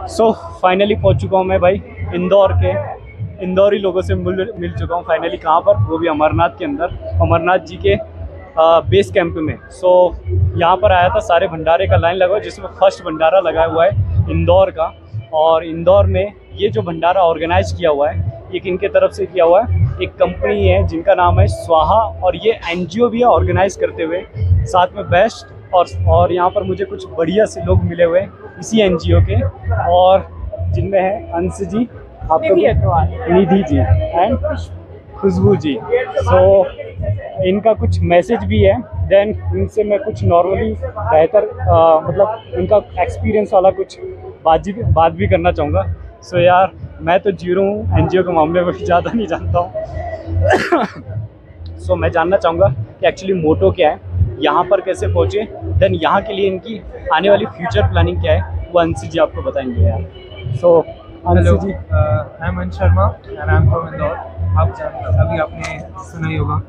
So finally पहुंच चुका हूं मैं भाई इंदौर के इंदौरी लोगों से मिल चुका हूं फाइनली। कहाँ पर? वो भी अमरनाथ के अंदर, अमरनाथ जी के बेस कैंप में। सो यहाँ पर आया था, सारे भंडारे का लाइन लगा, जिसमें फर्स्ट भंडारा लगा हुआ है इंदौर का। और इंदौर में ये जो भंडारा ऑर्गेनाइज किया हुआ है, ये किनके तरफ से किया हुआ है? एक कंपनी है जिनका नाम है स्वाहा, और ये एनजीओ भी है ऑर्गेनाइज करते हुए, साथ में बेस्ट। और यहाँ पर मुझे कुछ बढ़िया से लोग मिले हुए इसी एनजीओ के, और जिनमें है अंश जी, आपका निधि जी एंड खुशबू जी। सो इनका कुछ मैसेज भी है, देन इनसे मैं कुछ नॉर्मली बेहतर मतलब इनका एक्सपीरियंस वाला कुछ बात भी करना चाहूँगा। सो यार, मैं तो जीरो हूँ एनजीओ के मामले में, ज़्यादा नहीं जानता हूँ। सो मैं जानना चाहूँगा कि एक्चुअली मोटो क्या है, यहाँ पर कैसे पहुँचे, देन यहाँ के लिए इनकी आने वाली फ्यूचर प्लानिंग क्या है, वो अंशी जी आपको बताएंगे यार। सो अंशी जी, I am Ansh Sharma and I am from Indore. आप अभी आपने सुना ही होगा।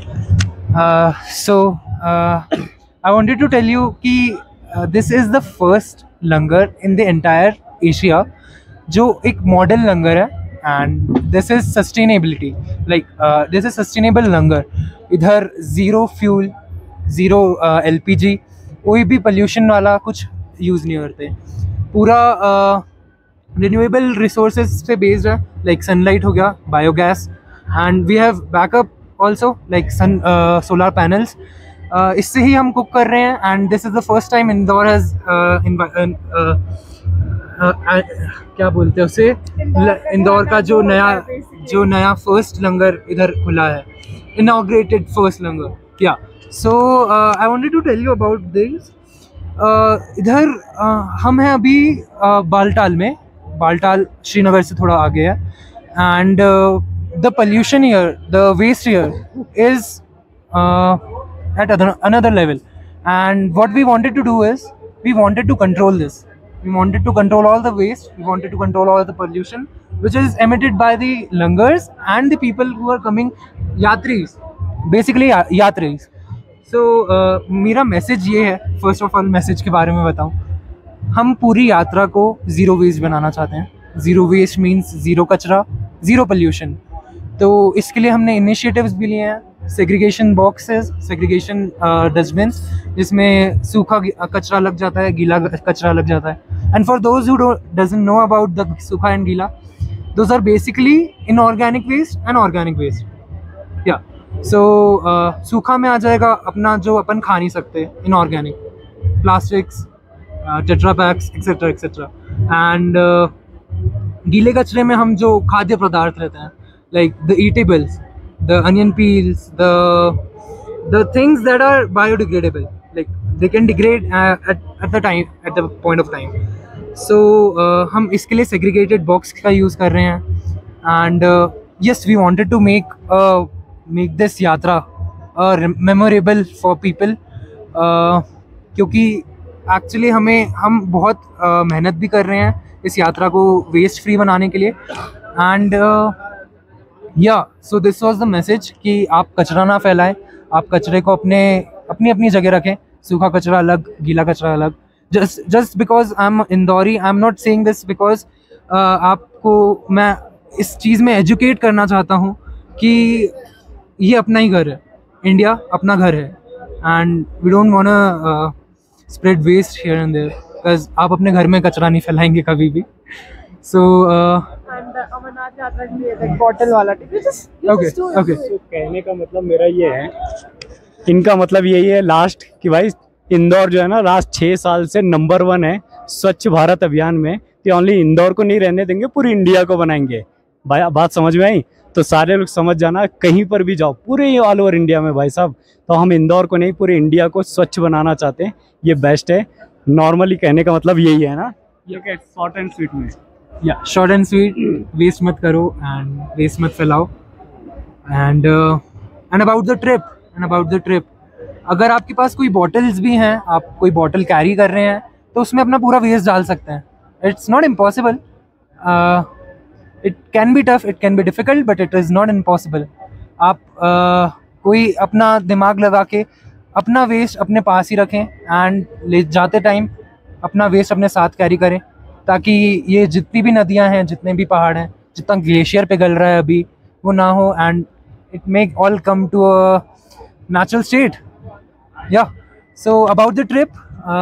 So I wanted to tell you कि this is the first langar in the entire Asia जो एक मॉडल लंगर है, and this is sustainability, like this is sustainable langar. इधर ज़ीरो फ्यूल, ज़ीरो एलपीजी, कोई भी पोल्यूशन वाला कुछ यूज़ नहीं करते, पूरा रिन्यूएबल रिसोर्सेज पे बेस्ड है, लाइक सनलाइट हो गया, biogas, and we have backup also like solar panels. इससे ही हम कुक कर रहे हैं, and this is the first time Indore has क्या बोलते हैं उसे, इंदौर का जो नया फर्स्ट लंगर इधर खुला है, inaugurated first langar. Yeah so I wanted to tell you about this. इधर हम हैं अभी बालटाल में, बालटाल श्रीनगर से थोड़ा आगे है, and the pollution here, the waste here is at another level, and what we wanted to do is we wanted to control this. We wanted to control all the waste, we wanted to control all the pollution which is emitted by the langars and the people who are coming, yatris, basically yatris. So मेरा message ये है, first of all message के बारे में बताऊं, हम पूरी यात्रा को ज़ीरो वेस्ट बनाना चाहते हैं। ज़ीरो वेस्ट मीन्स ज़ीरो कचरा, ज़ीरो पोल्यूशन। तो इसके लिए हमने इनिशिएटिव्स भी लिए हैं, सेग्रीगेशन बॉक्सेस, सेग्रीगेशन डस्टबिन्स, जिसमें सूखा कचरा लग जाता है, गीला कचरा लग जाता है। And for those who doesn't know about the सूखा एंड गीला, those are basically inorganic waste and organic waste. Yeah so सूखा में आ जाएगा अपना जो अपन खा नहीं सकते, inorganic plastics, tetra packs, etcetera etcetera. And गीले कचरे में हम जो खाद्य पदार्थ रहते हैं, like the edibles, the onion peels, the things that are biodegradable, like they can degrade at the point of time. So हम इसके लिए segregated box का use कर रहे हैं, and yes, we wanted to make this यात्रा memorable for people, क्योंकि actually हम बहुत मेहनत भी कर रहे हैं इस यात्रा को वेस्ट फ्री बनाने के लिए। And so this was the message कि आप कचरा ना फैलाएं, आप कचरे को अपनी जगह रखें, सूखा कचरा अलग, गीला कचरा अलग। Just because I am Indori, I am not saying this because आपको मैं इस चीज़ में एजुकेट करना चाहता हूँ कि ये अपना ही घर है, इंडिया अपना घर है, and we don't want spread waste here and there, because आप अपने घर में कचरा नहीं फैलाएंगे कभी भी। सो अमरनाथ यात्रा के लिए बॉटल वाला ओके। तो कहने का मतलब मेरा ये है, इनका मतलब यही है लास्ट, कि भाई इंदौर जो है ना, लास्ट 6 साल से नंबर 1 है स्वच्छ भारत अभियान में, कि ओनली इंदौर को नहीं रहने देंगे, पूरी इंडिया को बनाएंगे। भाई बात समझ में आई? तो सारे लोग समझ जाना, कहीं पर भी जाओ पूरे ऑल ओवर इंडिया में भाई साहब, तो हम इंदौर को नहीं, पूरे इंडिया को स्वच्छ बनाना चाहते हैं। ये बेस्ट है, नॉर्मली कहने का मतलब यही है ना, ये क्या शॉर्ट एंड स्वीट में। या शॉर्ट एंड स्वीट, वेस्ट मत करो एंड वेस्ट मत फैलाओ। एंड अबाउट द ट्रिप, अगर आपके पास कोई बॉटल्स भी हैं, आप कोई बॉटल कैरी कर रहे हैं, तो उसमें अपना पूरा वेस्ट डाल सकते हैं। It's not impossible, it can be tough, it can be difficult, but it is not impossible. आप कोई अपना दिमाग लगा के अपना वेस्ट अपने पास ही रखें, एंड ले जाते टाइम अपना वेस्ट अपने साथ कैरी करें, ताकि ये जितनी भी नदियाँ हैं, जितने भी पहाड़ हैं, जितना ग्लेशियर पिघल रहा है अभी, वो ना हो, and it make all come to a natural state. Yeah, so about the trip,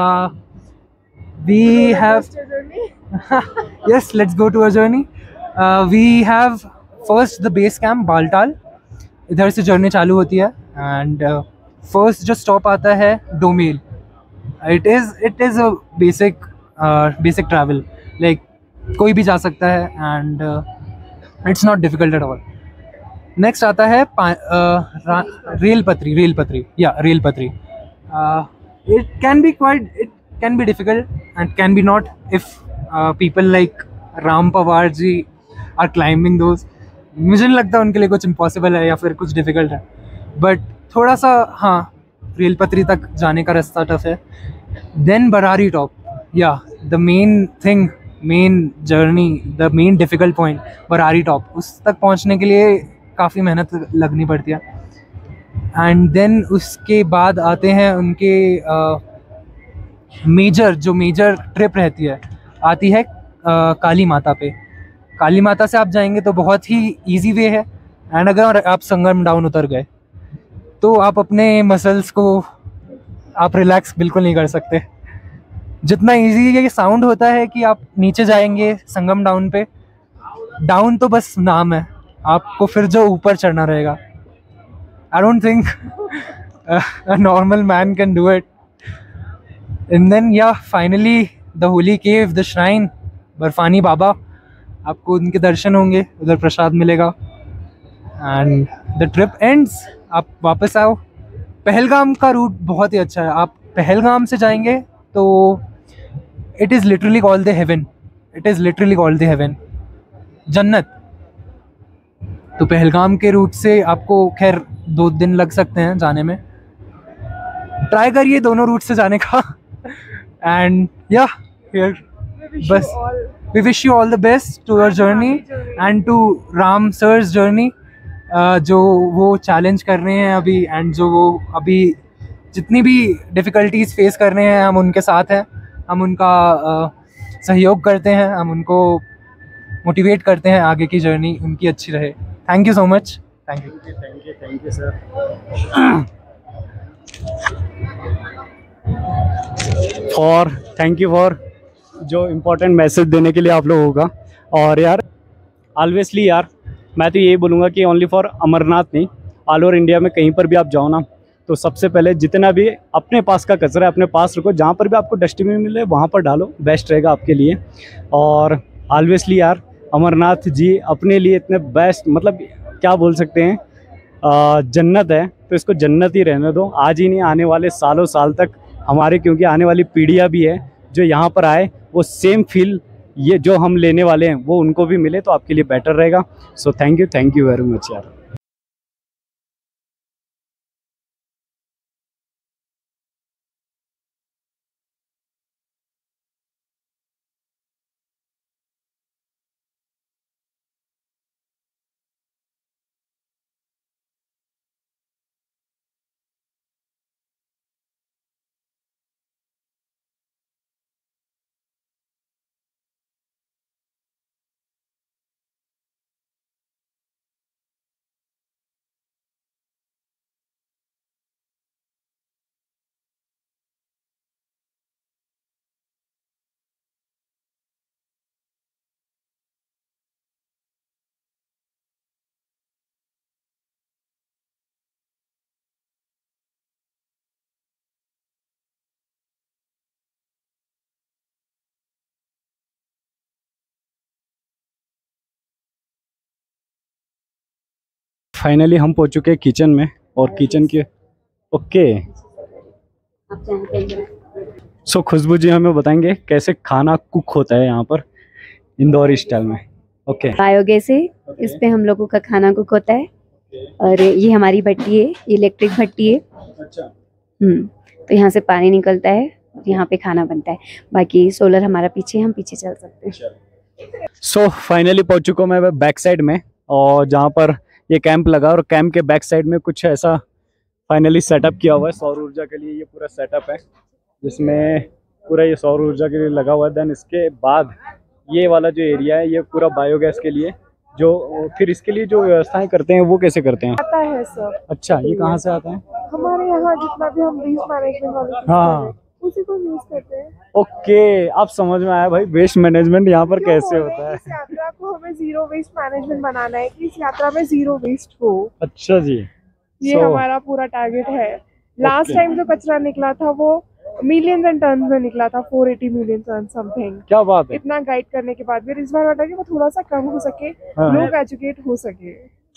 we have yes, let's go to a journey. We have first the base camp Baltal. इधर से जर्नी चालू होती है एंड फर्स्ट जो stop आता है Domel. It is a basic travel, like कोई भी जा सकता है and it's not difficult at all. Next आता है Railpathri. It can be difficult and can be not if people like Ram Pawar ji are climbing those. मुझे नहीं लगता उनके लिए कुछ इम्पॉसिबल है या फिर कुछ डिफिकल्ट है, बट थोड़ा सा हाँ, रेल पत्री तक जाने का रास्ता टफ है. Then Barari top, yeah the main thing, main journey, the main difficult point Barari top. उस तक पहुंचने के लिए काफ़ी मेहनत लगनी पड़ती है. एंड देन उसके बाद आते हैं उनके मेजर ट्रिप रहती है, आती है काली माता पे. काली माता से आप जाएंगे तो बहुत ही इजी वे है. एंड अगर आप संगम डाउन उतर गए तो आप अपने मसल्स को आप रिलैक्स बिल्कुल नहीं कर सकते. जितना इजी ये साउंड होता है कि आप नीचे जाएंगे संगम डाउन पे, डाउन तो बस नाम है, आपको फिर जो ऊपर चढ़ना रहेगा. I don't think a normal man can do it. And then yeah finally the holy cave, the shrine, Barfani Baba. आपको उनके दर्शन होंगे, उधर प्रसाद मिलेगा एंड द ट्रिप एंड्स. आप वापस आओ. पहलगाम का रूट बहुत ही अच्छा है. आप पहलगाम से जाएंगे तो it is literally called the heaven, जन्नत. तो पहलगाम के रूट से आपको खैर 2 दिन लग सकते हैं जाने में. ट्राई करिए दोनों रूट से जाने का. एंड या हियर बस we wish you all the best to your journey and to Ram sir's journey. जो वो चैलेंज कर रहे हैं अभी, एंड जो वो अभी जितनी भी डिफ़िकल्टीज फेस कर रहे हैं, हम उनके साथ हैं. हम उनका सहयोग करते हैं, हम उनको मोटिवेट करते हैं आगे की जर्नी उनकी अच्छी रहे. Thank you so much. Thank you sir. Thank you for जो इम्पोर्टेंट मैसेज देने के लिए आप लोगों का. और यार ऑलवेसली यार मैं तो यही बोलूँगा कि ओनली फॉर अमरनाथ नहीं, ऑल ओवर इंडिया में कहीं पर भी आप जाओ ना, तो सबसे पहले जितना भी अपने पास का कचरा है अपने पास रखो. जहाँ पर भी आपको डस्टबिन मिले वहाँ पर डालो, बेस्ट रहेगा आपके लिए. और ऑलवेसली यार अमरनाथ जी अपने लिए इतने बेस्ट, मतलब क्या बोल सकते हैं, जन्नत है, तो इसको जन्नत ही रहने दो. आज ही नहीं, आने वाले सालों साल तक हमारे, क्योंकि आने वाली पीढ़ियाँ भी है जो यहाँ पर आए, वो सेम फील ये जो हम लेने वाले हैं वो उनको भी मिले, तो आपके लिए बेटर रहेगा. So thank you very much यार. फाइनली हम पहुंच चुके हैं किचन में, और किचन के ओके. सो खुशबू जी हमें बताएंगे कैसे खाना कुक होता है यहाँ पर इंदौर स्टाइल में. ओके. बायोगैस है, इस पे हम लोगों का खाना कुक होता है. और ये हमारी भट्टी है, इलेक्ट्रिक भट्टी है. अच्छा. तो यहाँ से पानी निकलता है, यहाँ पे खाना बनता है. बाकी सोलर हमारा पीछे, हम पीछे चल सकते हैं. सो फाइनली पहुंच चुका हूँ मैं बैक साइड में, और जहाँ पर ये कैंप लगा, और कैंप के बैक साइड में कुछ ऐसा फाइनली सेटअप किया हुआ है सौर ऊर्जा के लिए. ये पूरा सेटअप है जिसमें पूरा ये सौर ऊर्जा के लिए लगा हुआ है। देन इसके बाद ये वाला जो एरिया है ये पूरा बायोगैस के लिए, जो फिर इसके लिए जो व्यवस्थाएं करते हैं वो कैसे करते हैं? आता है सर। अच्छा, ये कहाँ से आता है? हमारे यहाँ जितना भी हम वेस्ट मैनेजमेंट वाले हाँ, उसी को यूज करते हैं। ओके, अब समझ में आया भाई वेस्ट मैनेजमेंट यहाँ पर कैसे होता है। इस यात्रा को हमें जीरो वेस्ट मैनेजमेंट बनाना है कि इस यात्रा में जीरो वेस्ट हो। अच्छा जी, ये हमारा पूरा टारगेट है। लास्ट टाइम जो कचरा निकला था वो मिलियंस एंड टन में निकला था, 480 मिलियन टन समथिंग। क्या बात है। इतना गाइड करने के बाद भी इस बार वाला कि वो थोड़ा सा कम हो सके, हाँ। लोग एजुकेट हो सके,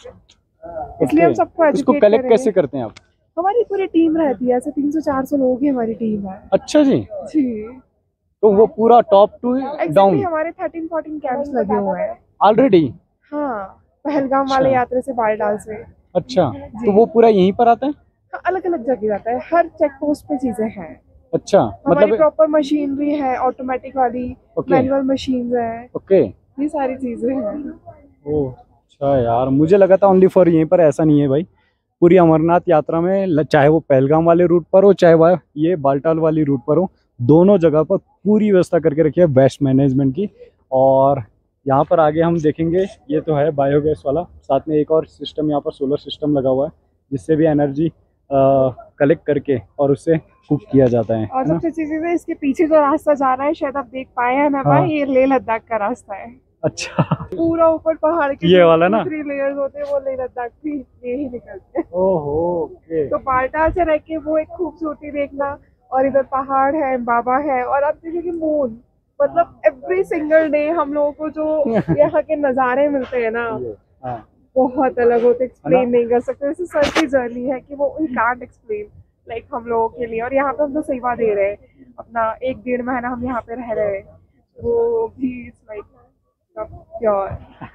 इसलिए हम सबको इसको एजुकेट कलेक्ट कैसे करते हैं आप? हमारी पूरी टीम रहती है, ऐसे 300-400 लोग ही हमारी टीम है अच्छा जी, जी। तो वो पूरा टॉप टू डाउन Exactly, हमारे 13-14 कैंप्स लगे हुए हैं ऑलरेडी? हाँ, पहलगाम वाले यात्रा से बालटाल से। अच्छा, तो वो पूरा यहीं पर आता है? हाँ, अलग अलग जगह जाता है, हर चेक पोस्ट पे चीजें हैं। अच्छा, हमारी मतलब प्रॉपर मशीनरी है, ऑटोमेटिक वाली, मैनुअल मशीन्स है, ओके, ये सारी चीजें हैं। ओह अच्छा यार, मुझे लगा था ओनली फॉर यहीं पर, ऐसा नहीं है भाई। पूरी अमरनाथ यात्रा में चाहे वो पहलगाम वाले रूट पर हो चाहे वह ये बालटाल वाली रूट पर हो, दोनों जगह पर पूरी व्यवस्था करके रखी है वेस्ट मैनेजमेंट की। और यहाँ पर आगे हम देखेंगे, ये तो है बायोगैस वाला, साथ में एक और सिस्टम यहाँ पर सोलर सिस्टम लगा हुआ है जिससे भी एनर्जी कलेक्ट करके और उससे कुक किया जाता है। और सबसे अच्छी चीज है इसके पीछे जो रास्ता जा रहा है, शायद आप देख पाए हैं ना भाई, ये लेह लद्दाख का रास्ता है। अच्छा, पूरा ऊपर पहाड़ के ये वाला ना? 3 लेयर्स होते हैं, वो लेह लद्दाख भी ये ही निकलते हैं। ओहो, ओके। तो बालटाल से रह के वो एक खूबसूरती देखना, और इधर पहाड़ है, बाबा है, और आप देखिए मून, मतलब एवरी सिंगल डे हम लोगों को जो यहाँ के नज़ारे मिलते हैं ना, हाँ, बहुत अलग होते, एक्सप्लेन नहीं कर सकते। जैसे सर की जर्नी है कि वो वी कांट एक्सप्लेन लाइक हम लोगों के लिए। और यहाँ पे हम तो सेवा दे रहे हैं, अपना 1-1.5 महीना हम यहाँ पे रह रहे हैं, वो भी लाइक प्योर।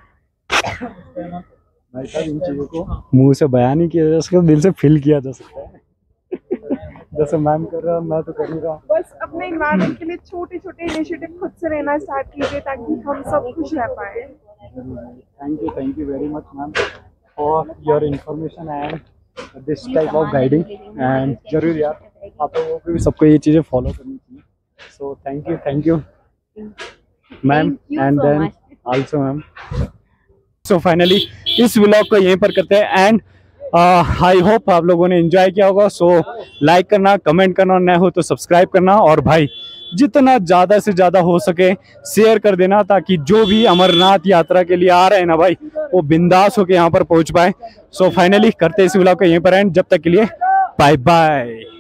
भाई साहब, इन चीज़ों को मुंह से बयान नहीं किया जा सकता, दिल से फील किया जा सकता है। जैसे मैम कर रहा, मैं तो कर नहीं रहा। बस अपने इन्वायरमेंट के लिए छोटे छोटे इनिशिएटिव खुद से लेना स्टार्ट कीजिए ताकि हम सब खुश रह पाए। Thank you very much ma'am for your information and this type of guiding. And जरूर यार, आप लोगों को भी सबको ये चीज़ें फॉलो करनी चाहिए। So thank you ma'am, and then also ma'am. So finally इस व्लॉग को यहीं पर करते हैं एंड आई होप आप लोगों ने एंजॉय किया होगा। सो लाइक करना, कमेंट करना, और नए हो तो सब्सक्राइब करना, और भाई जितना ज़्यादा से ज़्यादा हो सके शेयर कर देना, ताकि जो भी अमरनाथ यात्रा के लिए आ रहे हैं ना भाई, वो बिंदास होके यहाँ पर पहुँच पाए। सो फाइनली करते इस व्लॉग को यहीं पर एंड, जब तक के लिए बाय बाय।